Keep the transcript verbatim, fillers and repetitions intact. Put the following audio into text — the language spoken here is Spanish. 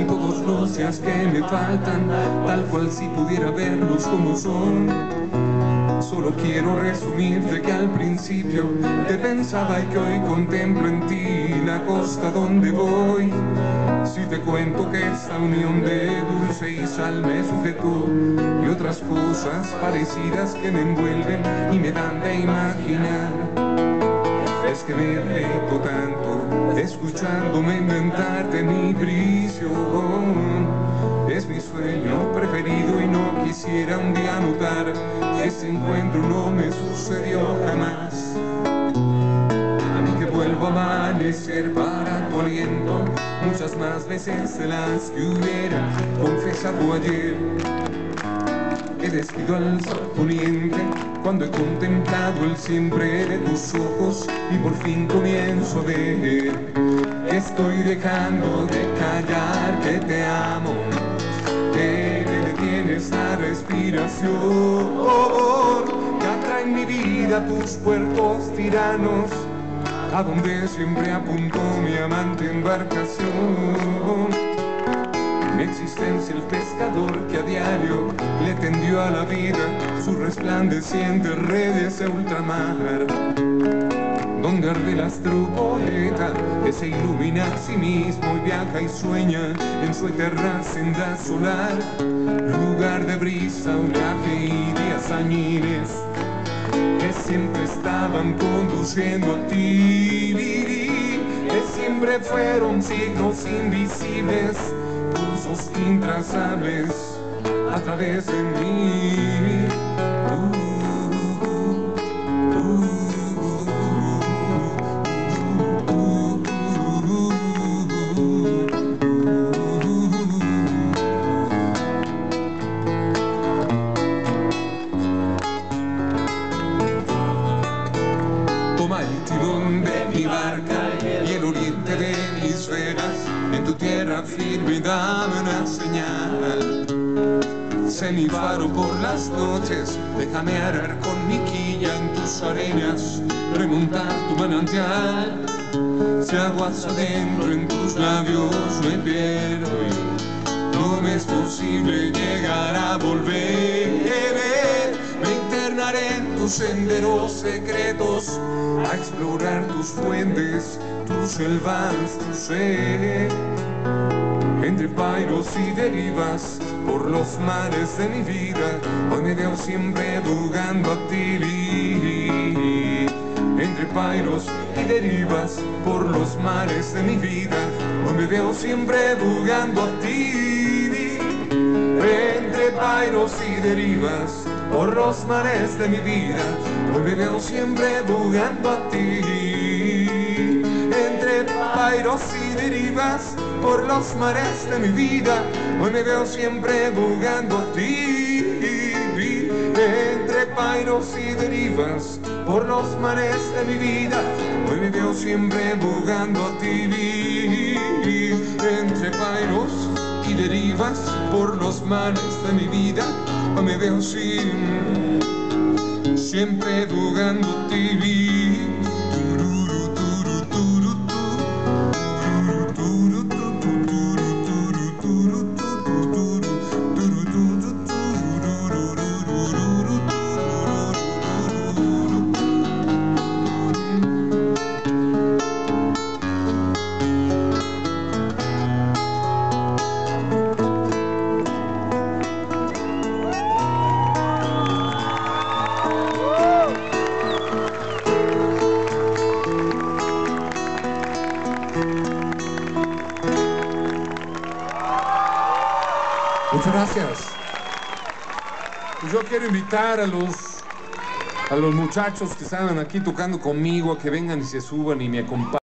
con todos los días que me faltan, tal cual si pudiera verlos como son. Solo quiero resumirte que al principio te pensaba y que hoy contemplo en ti la costa donde voy. Si te cuento que esta unión de dulce y sal me sujetó y otras cosas parecidas que me envuelven y me dan de imaginar, es que me reto tanto escuchándome inventarte mi prisión. Es mi sueño preferido y no quisiera un día notar que ese encuentro no me sucedió jamás. A mí que vuelvo a amanecer para tu aliento muchas más veces de las que hubiera confesado ayer. He descrito al sol poniente cuando he contemplado el siempre de tus ojos y por fin comienzo a ver que estoy dejando de callar que te amo, que me detienes la respiración, que atrae en mi vida tus puertos tiranos, a donde siempre apuntó mi amante embarcación. Mi existencia el pescador que a diario le tendió a la vida sus resplandecientes redes de ultramar, donde arde el astro poeta que se ilumina a sí mismo y viaja y sueña en su eterna senda solar, lugar de brisa, oleaje y días añines que siempre estaban conduciendo a ti, que siempre fueron signos invisibles, pulsos intrazables a través de mí. Toma el timón de mi barca y el oriente de mis venas, en tu tierra firme dame una señal. Sé mi faro por las noches, déjame arar con mi quilla en tus arenas, remontar tu manantial. Si aguas adentro en tus labios me pierdo y no me es posible llegar a volver. Me internaré en tus senderos secretos, a explorar tus fuentes, tus selvas, tu ser. Entre pairos y derivas por los mares de mi vida, hoy me veo siempre jugando a ti. Entre pairos y derivas por los mares de mi vida, hoy me veo siempre jugando a ti. Entre pairos y derivas por los mares de mi vida, hoy me veo siempre jugando a ti. Entre pairos y derivas por los mares de mi vida, hoy me veo siempre jugando a ti. Entre pairos y derivas por los mares de mi vida, hoy me veo siempre jugando a ti. Entre pairos y derivas por los mares de mi vida, hoy me veo siempre, siempre jugando a ti. Muchas gracias. Pues yo quiero invitar a los, a los muchachos que estaban aquí tocando conmigo a que vengan y se suban y me acompañen.